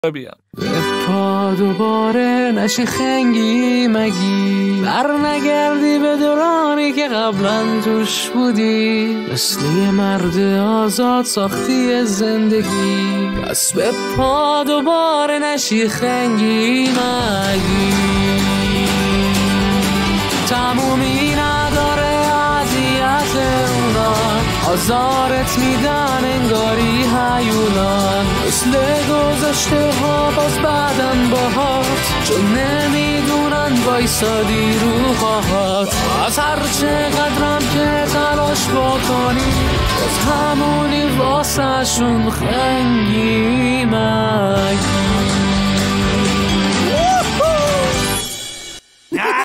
بیام به پا دوباره نشی خنگی مگی، بر نگردی به دورانی که قبلا توش بودی، مثل یه مرد آزاد ساختی زندگی. پس به پا دوباره نشی خنگی مگی، تمومی نداره عذیت اونا، آزارت میدن انگاری هیولا، مثل گذاشته ها باز بعدن باهات، چون نمیدونن وایسادی رو پاهات. از هر چقدرم که تلاش بکنی باز همونی واسه شون خنگی مگی.